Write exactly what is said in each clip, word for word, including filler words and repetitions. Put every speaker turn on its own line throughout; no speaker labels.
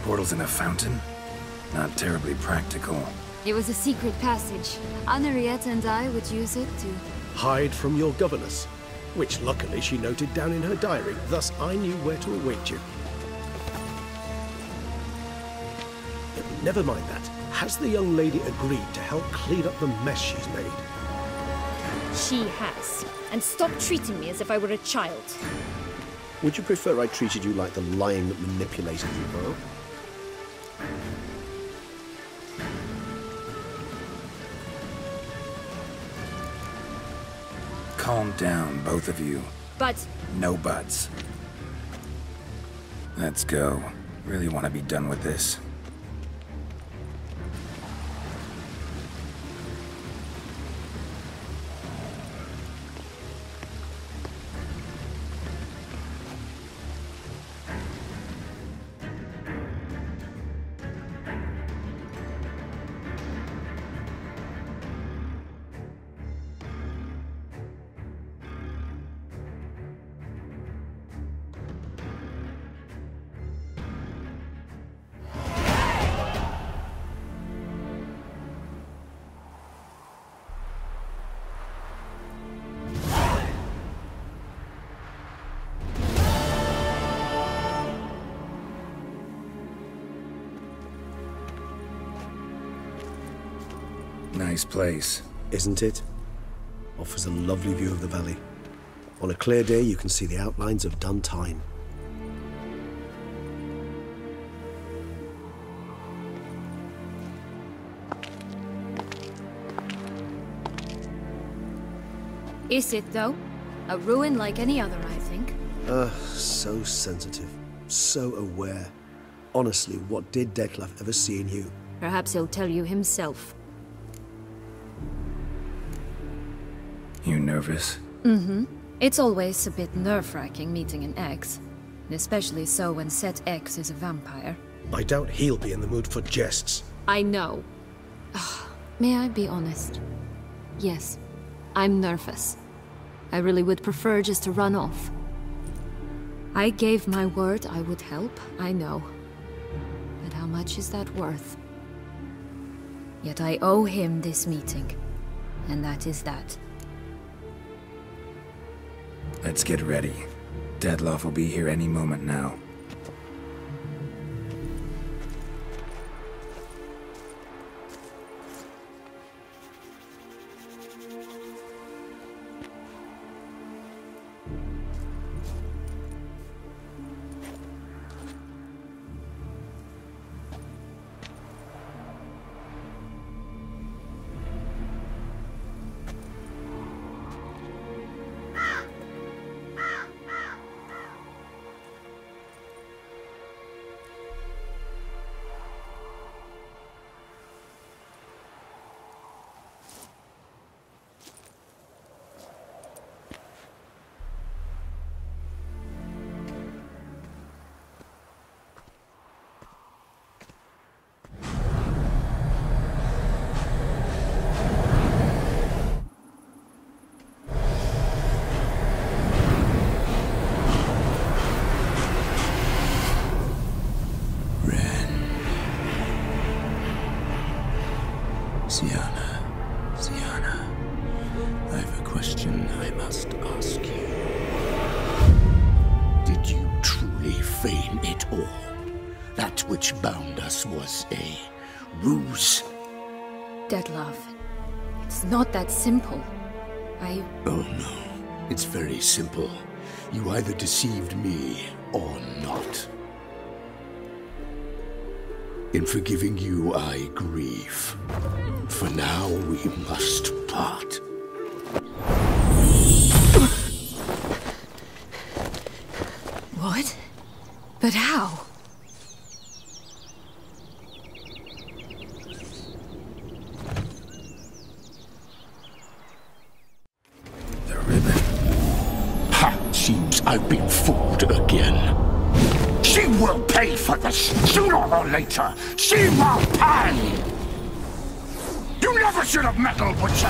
portals in a fountain? Not terribly practical.
It was a secret passage. Anna Henrietta and I would use it to...
hide from your governess, which luckily she noted down in her diary, thus I knew where to await you. But never mind that. Has the young lady agreed to help clean up the mess she's made?
She has. And stop treating me as if I were a child.
Would you prefer I treated you like the lion that manipulated you, Burl?
Calm down, both of you.
But...
No buts. Let's go. Really want to be done with this. Nice place.
Isn't it? Offers a lovely view of the valley. On a clear day, you can see the outlines of done time.
Is it, though? A ruin like any other, I think.
Ah, uh, so sensitive. So aware. Honestly, what did Dettlaff ever see in you?
Perhaps he'll tell you himself.
You nervous?
Mm-hmm. It's always a bit nerve-wracking meeting an ex. Especially so when said ex is a vampire.
I doubt he'll be in the mood for jests.
I know.
May I be honest? Yes, I'm nervous. I really would prefer just to run off. I gave my word I would help, I know. But how much is that worth?
Yet I owe him this meeting. And that is that.
Let's get ready. Dettlaff will be here any moment now.
Syanna, Syanna, I've a question I must ask you. Did you truly feign it all? That which bound us was a ruse?
Dettlaff, it's not that simple. I...
Oh no, it's very simple. You either deceived me or not. In forgiving you, I grieve. For now, we must part.
What? But how?
The ribbon.
Ha! Seems I've been fooled again. She will pay for this, sooner or later! She will pay! You never should have meddled, Butcher!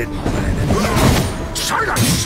didn't plan it.
Silence!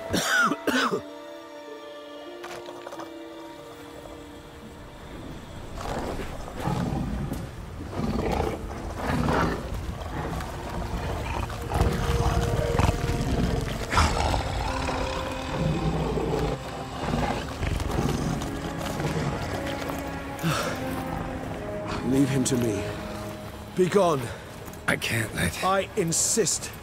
Leave him to me. Be gone.
I can't let...
I insist.